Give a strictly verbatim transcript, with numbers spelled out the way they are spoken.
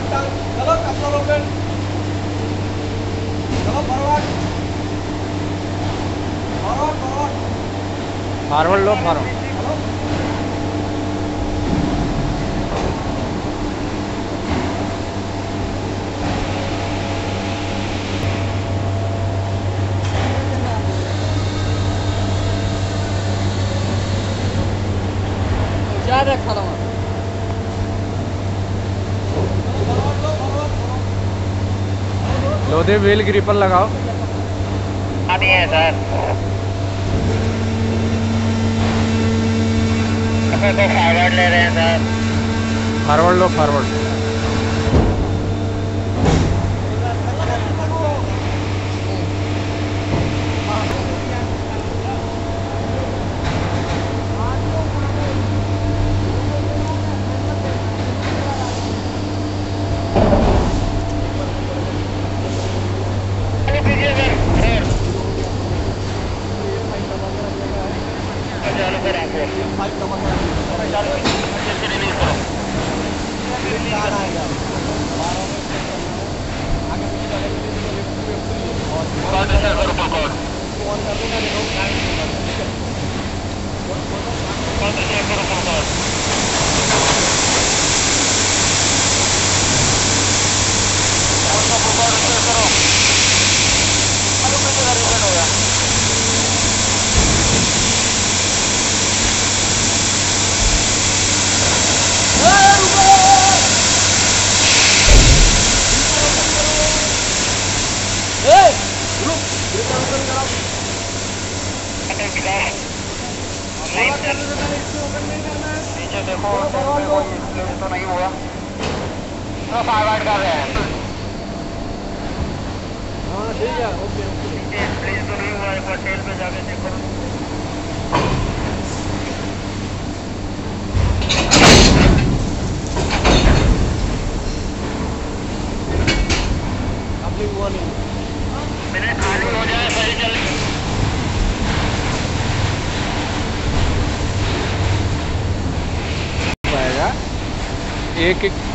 चलो कपड़ा ओपन, चलो फॉरवर्ड फॉरवर्ड फॉरवर्ड फॉरवर्ड लो फॉरवर्ड। याद रखा ना लो दे व्हील ग्रिपर लगाओ। आती है सर। तो फॉरवर्ड ले रहे हैं सर। फॉरवर्ड लो फॉरवर्ड। नीचे देखो तो नहीं हुआ तो फॉरवर्ड कर रहे हैं। हाँ ठीक है ओके ओके। प्लीज तो नहीं हुआ, एक बार टेल पे जाके देखो। अपनी हुआ नहीं मैंने खाली हो जाए सही चल पाएगा एक एक